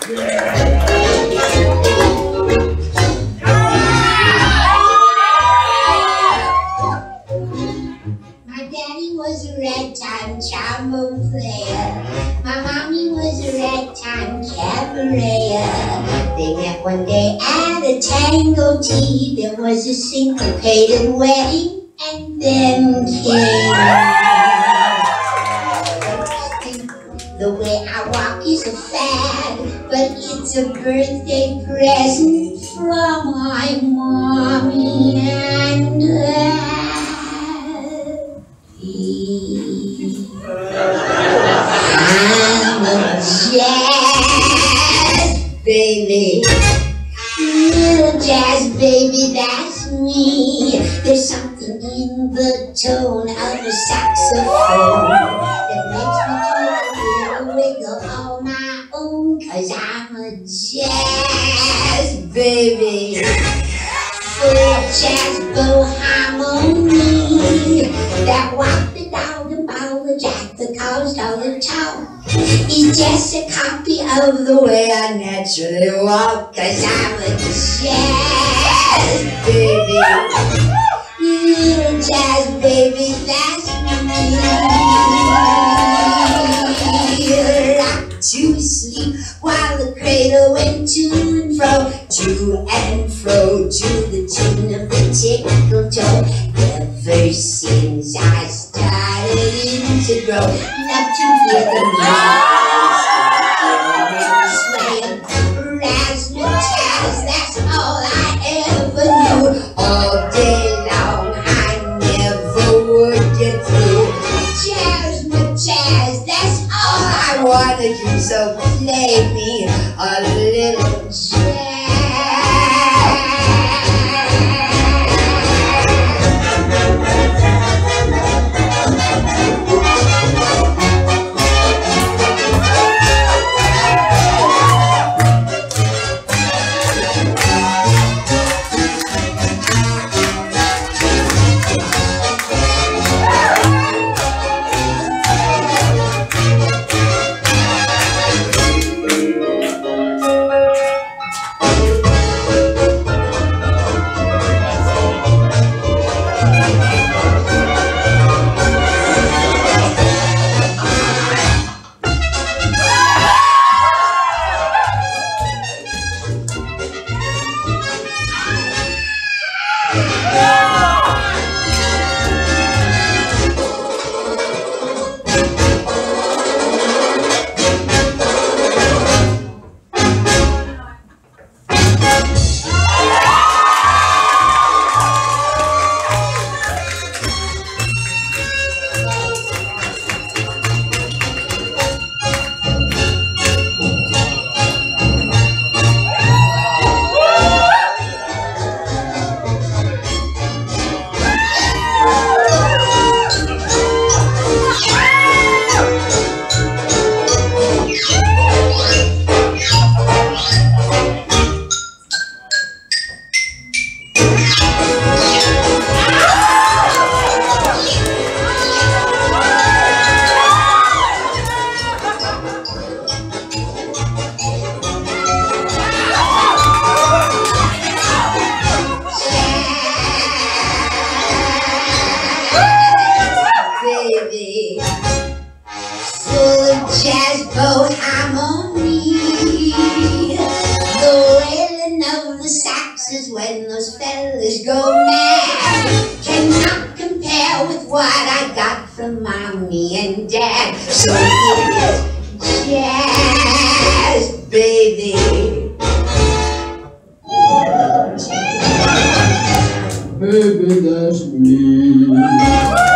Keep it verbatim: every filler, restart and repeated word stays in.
My daddy was a ragtime trombone player. My mommy was a ragtime cabaret. They met one day at a tango tea. There was a syncopated wedding, and then came. The way I walk is a fad, but it's a birthday present from my mommy and daddy. I'm a jazz baby, little jazz baby, that's me. There's something in the tone of a saxophone that makes me do a wiggle on my own, 'cause I'm a jazz baby, full of jazz bow harmony. That walk the dog and ball the jack, the college dog the talk is just a copy of the way I naturally walk, 'cause I'm a jazz baby, little jazz baby, that's me. Rock to sleep while the cradle went to and fro, to and fro, to the tune of the tickle toe. Ever since I started to grow, love to hear the noise swaying, razzmatazz, that's all I ever knew. All day long I never would get through. Jazzmatazz, that's all I wanna do, so play me a little jazz. Full of jazz bow harmony, the wailing of the saxes when those fellas go mad cannot compare with what I got from mommy and dad. So here's jazz baby, baby, that's me.